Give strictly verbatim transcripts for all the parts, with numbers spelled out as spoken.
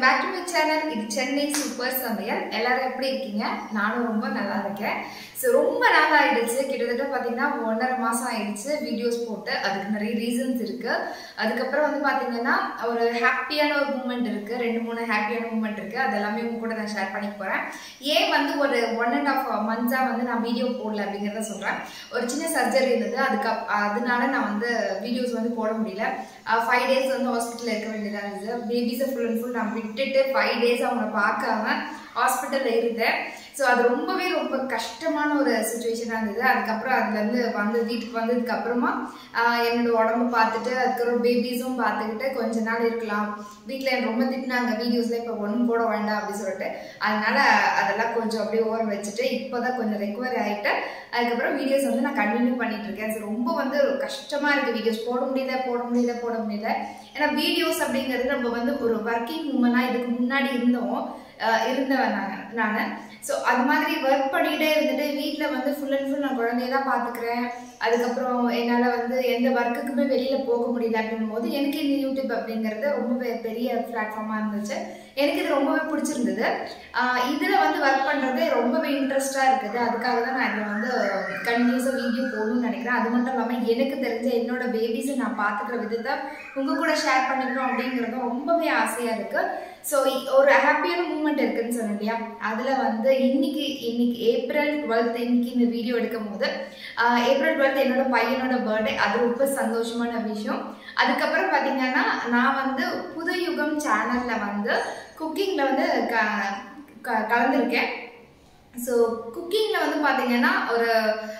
back to my channel. இது Chennai super சமையல். எல்லாரும் எப்படி இருக்கீங்க? நானும் ரொம்ப நல்லா இருக்கேன். சோ ரொம்ப நாள் ஆயிடுச்சு. கிட்டத்தட்ட பாத்தீங்கன்னா ஒன்றரை மாசம் ஆயிடுச்சு வீடியோஸ் போட்டு. அதுக்கு நிறைய ரீசன்ஸ் இருக்கு. அதுக்கு அப்புறம் வந்து பாத்தீங்கன்னா ஒரு ஹாப்பியான ஒரு மூமெண்ட் இருக்கு. ரெண்டு மூணு ஹாப்பியான மூமெண்ட் இருக்கு. அதெல்லாம் உங்க கூட நான் ஷேர் பண்ணிக்க போறேன். ஏன் வந்து ஒரு ஒன் அண்ட் ஆஃப் மந்த்ஸா வந்து நான் வீடியோ போடல அப்படிங்கறத சொல்றேன். ஒரு சின்ன சர்ஜரி இருந்தது. அதுக்கு அதனால நான் வந்து வீடியோஸ் வந்து போட முடியல. ஃபைவ் டேஸ் வந்து ஹாஸ்பிட்டல் இருக்க வேண்டியதா இருந்தது. பேபிஸை ஃபுல் அண்ட் ஃபுல் நான் விட்டுட்டு ஃபைவ் டேஸ் அவங்களை பார்க்காம ஹாஸ்பிட்டல்ல இருந்தேன். ஸோ அது ரொம்பவே ரொம்ப கஷ்டமான ஒரு சுச்சுவேஷனாக இருந்தது. அதுக்கப்புறம் அதுலேருந்து வந்து வீட்டுக்கு வந்ததுக்கு அப்புறமா என்னோட உடம்பு பார்த்துட்டு அதுக்கப்புறம் பேபிஸும் பார்த்துக்கிட்டு கொஞ்ச நாள் இருக்கலாம். வீட்டில் எனக்கு ரொம்ப திட்டினாங்க, வீடியோஸில் இப்போ ஒன்றும் போட வேண்டாம் அப்படின்னு சொல்லிட்டு. அதனால அதெல்லாம் கொஞ்சம் அப்படியே ஓர வச்சுட்டு இப்போ தான் கொஞ்சம் ரெக்கவரி ஆகிட்டு அதுக்கப்புறம் வீடியோஸ் வந்து நான் கண்டினியூ பண்ணிட்டு இருக்கேன். ஸோ ரொம்ப வந்து கஷ்டமாக இருக்குது. வீடியோஸ் போட முடியல போட முடியல போட முடியல ஏன்னா வீடியோஸ் அப்படிங்கிறது நம்ம வந்து ஒரு ஒர்க்கிங் உமனாக இதுக்கு முன்னாடி இருந்தோம் இருந்தவன் நான் நான் ஸோ அது மாதிரி ஒர்க் பண்ணிகிட்டே இருந்துட்டு வீட்டில் வந்து ஃபுல் அண்ட் ஃபுல் நான் குழந்தைய தான் பார்த்துக்கிறேன். அதுக்கப்புறம் என்னால் வந்து எந்த ஒர்க்குக்குமே வெளியில் போக முடியல அப்படின்னும் போது எனக்கு இந்த யூடியூப் அப்படிங்கிறது ரொம்பவே பெரிய பிளாட்ஃபார்மாக இருந்துச்சு. எனக்கு இது ரொம்பவே பிடிச்சிருந்தது. இதில் வந்து ஒர்க் பண்ணுறது ரொம்பவே இன்ட்ரெஸ்டாக இருக்குது. அதுக்காக தான் நான் இதில் வந்து கண்டினியூஸாக வீடியோ போடணும்னு நினைக்கிறேன். அது மட்டும் இல்லாமல் எனக்கு தெரிஞ்ச என்னோட பேபிஸை நான் பார்த்துக்கிற விதத்தை உங்கள் கூட ஷேர் பண்ணிக்கணும் அப்படிங்கிறதும் ரொம்பவே ஆசையாக இருக்குது. ஸோ ஒரு ஹாப்பியான மூமெண்ட் இருக்குன்னு சொன்னேன் இல்லையா, அதில் வந்து இன்னைக்கு இன்னைக்கு ஏப்ரல் டுவெல்த் இன்னைக்கு இந்த வீடியோ எடுக்கும் போது ஏப்ரல் டுவெல்த் என்னோட பையனோட பர்த்டே. அது ரொம்ப சந்தோஷமான விஷயம். அதுக்கப்புறம் பார்த்தீங்கன்னா நான் வந்து புதுயுகம் சேனலில் வந்து குக்கிங்கில் வந்து க கலந்துருக்கேன். ஸோ குக்கிங்கில் வந்து பார்த்தீங்கன்னா ஒரு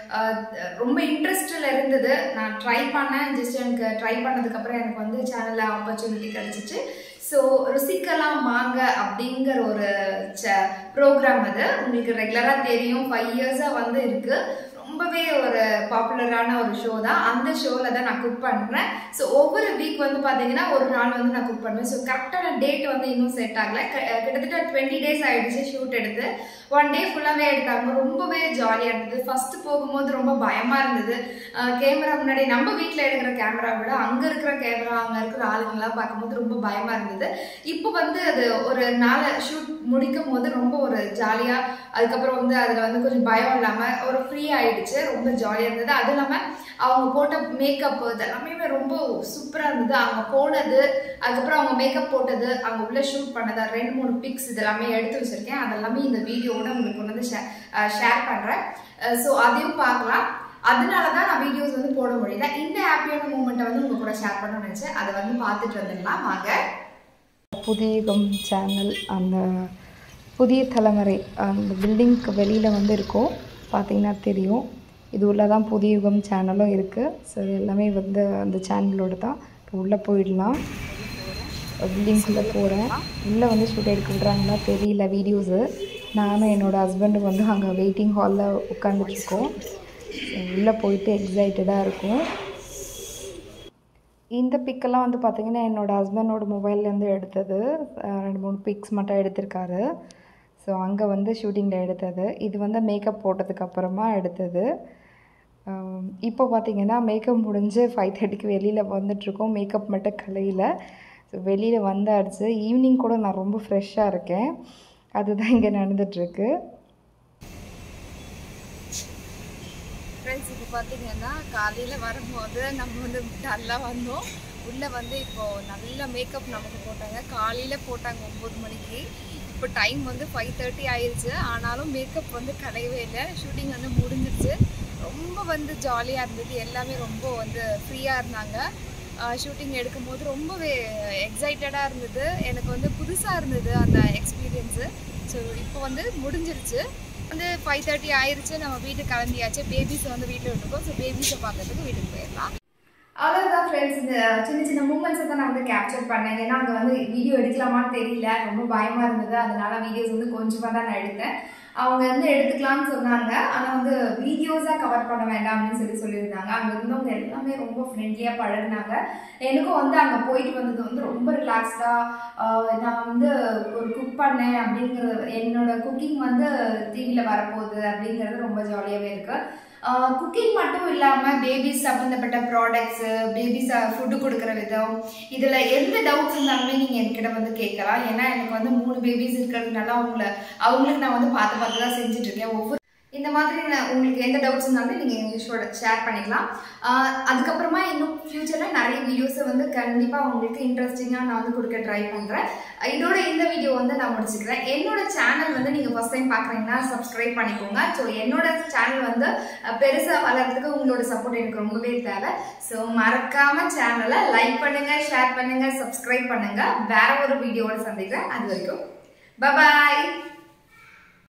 ரொம்ப இன்ட்ரெஸ்டில் இருந்தது. நான் ட்ரை பண்ணேன். ஜஸ்ட் எனக்கு ட்ரை பண்ணதுக்கப்புறம் எனக்கு வந்து சேனலில் ஆப்பர்ச்சுனிட்டி கிடச்சிச்சு. ஸோ ருசிக்கலாம் வாங்க அப்படிங்கிற ஒரு ச ப்ரோக்ராம் அது உங்களுக்கு ரெகுலராக தெரியும். ஃபைவ் இயர்ஸாக வந்து இருக்குது. ரொம்பவே ஒரு பாப்புலரான ஒரு ஷோ தான். அந்த ஷோவில் தான் நான் குக் பண்ணுறேன். ஸோ ஒவ்வொரு வீக் வந்து பார்த்தீங்கன்னா ஒரு நாள் வந்து நான் குக் பண்ணுவேன். ஸோ கரெக்டான டேட் வந்து இன்னும் செட் ஆகலை. கிட்டத்தட்ட டுவெண்ட்டி டேஸ் ஆகிடுச்சு ஷூட் எடுத்து. ஒன் டே ஃபுல்லாகவே எடுத்தாங்க. ரொம்பவே ஜாலியாக இருந்தது. ஃபஸ்ட்டு போகும்போது ரொம்ப பயமாக இருந்தது. கேமரா முன்னாடி நம்ம வீட்டில் எடுக்கிற கேமரா விட அங்கே இருக்கிற கேமரா அங்கே இருக்கிற ஆளுங்கெல்லாம் பார்க்கும்போது ரொம்ப பயமாக இருந்தது. இப்போ வந்து அது ஒரு நாளை ஷூட் முடிக்கும் போது ரொம்ப ஒரு ஜாலியாக, அதுக்கப்புறம் வந்து அதில் வந்து கொஞ்சம் பயம் இல்லாமல் ஒரு ஃப்ரீ ஆகிடுச்சு. ரொம்ப ஜாலியாக இருந்தது. அதுவும் இல்லாமல் அவங்க போட்ட மேக்கப் இதெல்லாமே ரொம்ப சூப்பராக இருந்தது. அவங்க போனது, அதுக்கப்புறம் அவங்க மேக்கப் போட்டது, அவங்க உள்ள ஷூட் பண்ணது, ரெண்டு மூணு பிக்ஸ் இதெல்லாமே எடுத்து வச்சிருக்கேன். அதெல்லாமே இந்த வீடியோவோட உங்களுக்கு கொண்டு வந்து ஷேர் பண்ணுறேன். ஸோ அதையும் பார்க்கலாம். அதனால தான் நான் வீடியோஸ் வந்து போட முடியல. இந்த ஹாப்பியான மூமெண்ட்டை வந்து உங்க கூட ஷேர் பண்ண நினச்சேன். அதை வந்து பார்த்துட்டு வந்துடலாம் வாங்க. புதியுகம் சேனல் அந்த புதிய தலைமுறை அந்த பில்டிங்க்கு வெளியில் வந்து இருக்கும், பார்த்தீங்கன்னா தெரியும். இது உள்ளே தான் புதியுகம் சேனலும் இருக்குது. ஸோ எல்லாமே வந்து அந்த சேனலோடு தான். உள்ளே போயிடலாம். பில்டிங்குள்ளே போகிறேன். உள்ளே வந்து ஷூட் எடுக்க விட்றாங்களா தெரியல வீடியோஸு. நானும் என்னோடய ஹஸ்பண்டும் வந்து அங்கே வெயிட்டிங் ஹாலில் உட்காந்துட்ருக்கோம். உள்ளே போயிட்டு எக்ஸைட்டடாக இருக்கும். இந்த பிக்கெல்லாம் வந்து பார்த்திங்கன்னா என்னோடய ஹஸ்பண்டோட மொபைல்லேருந்து எடுத்தது. ரெண்டு மூணு பிக்ஸ் மட்டும் எடுத்திருக்காரு. ஸோ அங்கே வந்து ஷூட்டிங்கில் எடுத்தது. இது வந்து மேக்கப் போட்டதுக்கப்புறமா எடுத்தது. இப்போ பார்த்திங்கன்னா மேக்கப் முடிஞ்சு ஃபைவ் தேர்ட்டிக்கு வெளியில் வந்துட்ருக்கோம். மேக்கப் மட்டும் கலையில். ஸோ வெளியில் வந்தாச்சு. ஈவினிங் கூட நான் ரொம்ப ஃப்ரெஷ்ஷாக இருக்கேன். அதுதான் இங்கே நடந்துகிட்ருக்கு. ஃப்ரெண்ட்ஸ் இப்போ பார்த்தீங்கன்னா காலையில் வரும்போது நம்ம வந்து நல்லா வந்தோம். உள்ளே வந்து இப்போது நல்ல மேக்கப் நமக்கு போட்டாங்க. காலையில் போட்டாங்க ஒம்பது மணிக்கு. இப்போ டைம் வந்து ஃபைவ் தேர்ட்டி ஆயிடுச்சு. ஆனாலும் மேக்கப் வந்து கலையவே இல்லை. ஷூட்டிங் வந்து முடிஞ்சிருச்சு. ரொம்ப வந்து ஜாலியாக இருந்தது. எல்லாமே ரொம்ப வந்து ஃப்ரீயாக இருந்தாங்க. ஷூட்டிங் எடுக்கும்போது ரொம்பவே எக்ஸைட்டடாக இருந்தது. எனக்கு வந்து புதுசாக இருந்தது அந்த எக்ஸ்பீரியன்ஸு. ஸோ இப்போ வந்து முடிஞ்சிருச்சு. வந்து ஃபைவ் தேர்ட்டி ஆயிடுச்சு. நம்ம வீட்டுக்கு கிளம்பியாச்சு. பேபிஸை வந்து வீட்டில் விட்டுருக்கோம். ஸோ பேபிஸை பார்க்கறதுக்கு வீட்டுக்கு போயிடலாம். அவ்வளோதான் ஃப்ரெண்ட்ஸ். இந்த சின்ன சின்ன மூமெண்ட்ஸை தான் நான் வந்து கேப்சர் பண்ணேன். ஏன்னா அங்கே வந்து வீடியோ எடுக்கலாமான்னு தெரியல. ரொம்ப பயமாக இருந்தது. அதனால வீடியோஸ் வந்து கொஞ்சமாக தான் நான் எடுத்தேன். அவங்க வந்து எடுத்துக்கலாம்னு சொன்னாங்க. ஆனால் வந்து வீடியோஸாக கவர் பண்ண வேண்டாம் அப்படின்னு சொல்லி சொல்லியிருந்தாங்க. அங்கே இருந்தவங்க எல்லாமே ரொம்ப ஃப்ரெண்ட்லியாக பழகினாங்க. எனக்கும் வந்து அங்கே போயிட்டு வந்தது வந்து ரொம்ப ரிலாக்ஸ்டாக நான் வந்து ஒரு குக் பண்ணேன் அப்படிங்கிறது, என்னோட குக்கிங் வந்து டிவியில் வரப்போகுது அப்படிங்கிறது ரொம்ப ஜாலியாகவே இருக்குது. குக்கிங் மட்டும் இல்லாமல் பேபிஸ் சம்மந்தப்பட்ட ப்ராடக்ட்ஸு, பேபிஸ் ஃபுட்டு கொடுக்குற விதம், இதில் எந்த டவுட்ஸ் இருந்தாலுமே நீங்கள் நீங்கள் என்கிட்ட வந்து கேட்கலாம். ஏன்னா எனக்கு வந்து மூணு பேபிஸ் இருக்கிறதுனால அவங்கள அவங்களுக்கு நான் வந்து பார்த்து பார்த்து தான் செஞ்சுட்ருக்கேன். ஒவ்வொரு இந்த மாதிரி நான் உங்களுக்கு எந்த டவுட்ஸ் இருந்தாலும் நீங்கள் இங்கிலீஷோட ஷேர் பண்ணிக்கலாம். அதுக்கப்புறமா இன்னும் ஃப்யூச்சரில் நிறைய வீடியோஸை வந்து கண்டிப்பாக உங்களுக்கு இன்ட்ரெஸ்டிங்காக நான் வந்து கொடுக்க ட்ரை பண்ணுறேன். இதோட இந்த வீடியோ வந்து நான் முடிச்சுக்கிறேன். என்னோட சேனல் வந்து நீங்கள் ஃபர்ஸ்ட் டைம் பார்க்குறீங்கன்னா சப்ஸ்கிரைப் பண்ணிக்கோங்க. ஸோ என்னோட சேனல் வந்து பெருசாக வளர்றதுக்கு உங்களோட சப்போர்ட் எனக்கு ரொம்பவே தேவை. ஸோ மறக்காமல் சேனலை லைக் பண்ணுங்கள், ஷேர் பண்ணுங்கள், சப்ஸ்கிரைப் பண்ணுங்கள். வேற ஒரு வீடியோவோட சந்திக்கிறேன். அது வரைக்கும் பாய்.